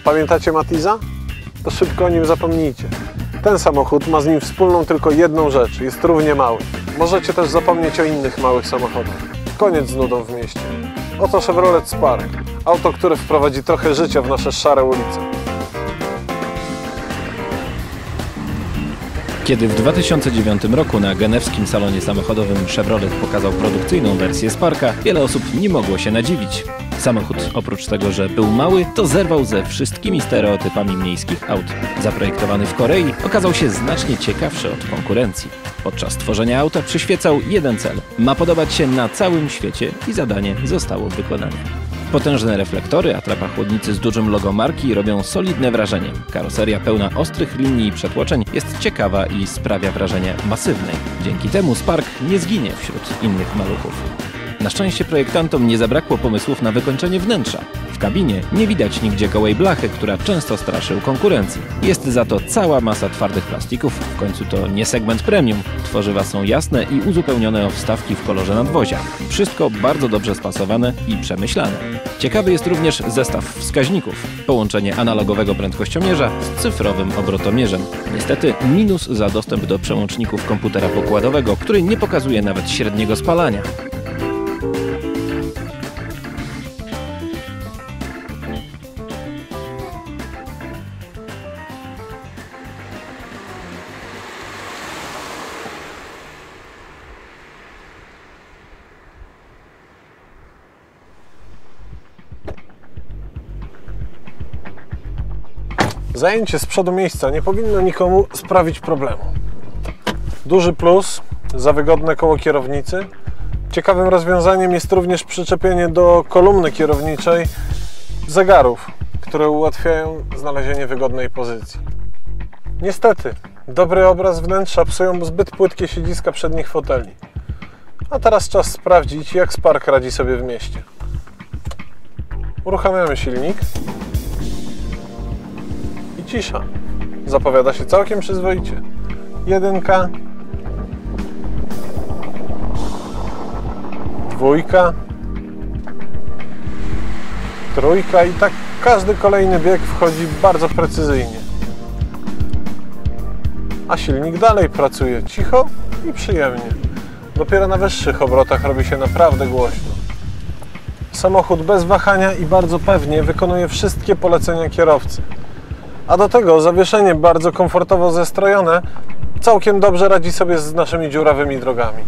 Pamiętacie Matiza? To szybko o nim zapomnijcie. Ten samochód ma z nim wspólną tylko jedną rzecz. Jest równie mały. Możecie też zapomnieć o innych małych samochodach. Koniec z nudą w mieście. Oto Chevrolet Spark. Auto, które wprowadzi trochę życia w nasze szare ulice. Kiedy w 2009 roku na genewskim salonie samochodowym Chevrolet pokazał produkcyjną wersję Sparka, wiele osób nie mogło się nadziwić. Samochód, oprócz tego, że był mały, to zerwał ze wszystkimi stereotypami miejskich aut. Zaprojektowany w Korei, okazał się znacznie ciekawszy od konkurencji. Podczas tworzenia auta przyświecał jeden cel – ma podobać się na całym świecie i zadanie zostało wykonane. Potężne reflektory, atrapa chłodnicy z dużym logo marki robią solidne wrażenie. Karoseria pełna ostrych linii i przetłoczeń jest ciekawa i sprawia wrażenie masywnej. Dzięki temu Spark nie zginie wśród innych maluchów. Na szczęście projektantom nie zabrakło pomysłów na wykończenie wnętrza. W kabinie nie widać nigdzie gołej blachy, która często straszy u konkurencji. Jest za to cała masa twardych plastików, w końcu to nie segment premium. Tworzywa są jasne i uzupełnione o wstawki w kolorze nadwozia. Wszystko bardzo dobrze spasowane i przemyślane. Ciekawy jest również zestaw wskaźników. Połączenie analogowego prędkościomierza z cyfrowym obrotomierzem. Niestety minus za dostęp do przełączników komputera pokładowego, który nie pokazuje nawet średniego spalania. Zajęcie z przodu miejsca nie powinno nikomu sprawić problemu. Duży plus za wygodne koło kierownicy. Ciekawym rozwiązaniem jest również przyczepienie do kolumny kierowniczej zegarów, które ułatwiają znalezienie wygodnej pozycji. Niestety, dobry obraz wnętrza psują zbyt płytkie siedziska przednich foteli. A teraz czas sprawdzić, jak Spark radzi sobie w mieście. Uruchamiamy silnik. Cisza. Zapowiada się całkiem przyzwoicie. 1, 2, trójka i tak każdy kolejny bieg wchodzi bardzo precyzyjnie. A silnik dalej pracuje cicho i przyjemnie. Dopiero na wyższych obrotach robi się naprawdę głośno. Samochód bez wahania i bardzo pewnie wykonuje wszystkie polecenia kierowcy. A do tego zawieszenie bardzo komfortowo zestrojone całkiem dobrze radzi sobie z naszymi dziurawymi drogami.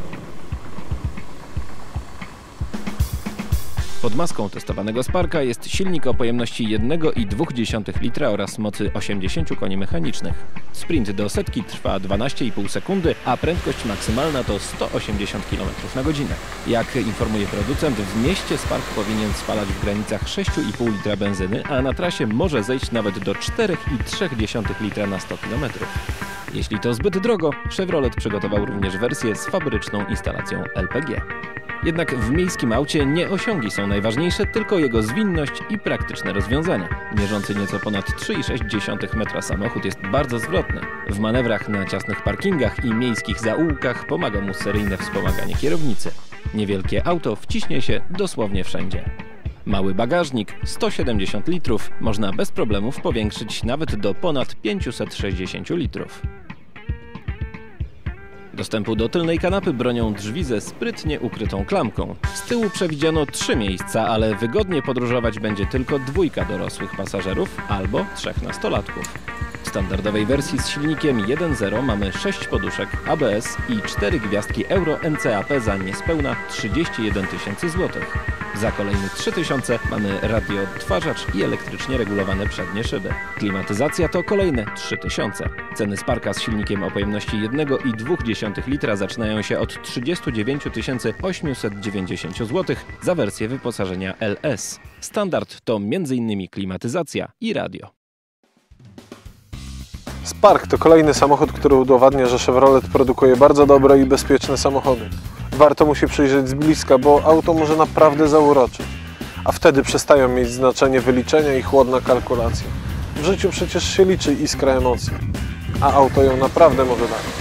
Pod maską testowanego Sparka jest silnik o pojemności 1,2 litra oraz mocy 80 koni mechanicznych. Sprint do setki trwa 12,5 sekundy, a prędkość maksymalna to 180 km na godzinę. Jak informuje producent, w mieście Spark powinien spalać w granicach 6,5 litra benzyny, a na trasie może zejść nawet do 4,3 litra na 100 km. Jeśli to zbyt drogo, Chevrolet przygotował również wersję z fabryczną instalacją LPG. Jednak w miejskim aucie nie osiągi są najważniejsze, tylko jego zwinność i praktyczne rozwiązania. Mierzący nieco ponad 3,6 metra samochód jest bardzo zwrotny. W manewrach na ciasnych parkingach i miejskich zaułkach pomaga mu seryjne wspomaganie kierownicy. Niewielkie auto wciśnie się dosłownie wszędzie. Mały bagażnik, 170 litrów, można bez problemów powiększyć nawet do ponad 560 litrów. Dostępu do tylnej kanapy bronią drzwi ze sprytnie ukrytą klamką. Z tyłu przewidziano 3 miejsca, ale wygodnie podróżować będzie tylko 2 dorosłych pasażerów albo 3 nastolatków. W standardowej wersji z silnikiem 1.0 mamy 6 poduszek ABS i 4 gwiazdki Euro NCAP za niespełna 31 000 złotych. Za kolejne 3000 mamy radioodtwarzacz i elektrycznie regulowane przednie szyby. Klimatyzacja to kolejne 3000. Ceny Sparka z silnikiem o pojemności 1,2 litra zaczynają się od 39 890 zł za wersję wyposażenia LS. Standard to m.in. klimatyzacja i radio. Spark to kolejny samochód, który udowadnia, że Chevrolet produkuje bardzo dobre i bezpieczne samochody. Warto mu się przyjrzeć z bliska, bo auto może naprawdę zauroczyć. A wtedy przestają mieć znaczenie wyliczenia i chłodna kalkulacja. W życiu przecież się liczy iskra emocji, a auto ją naprawdę może dać.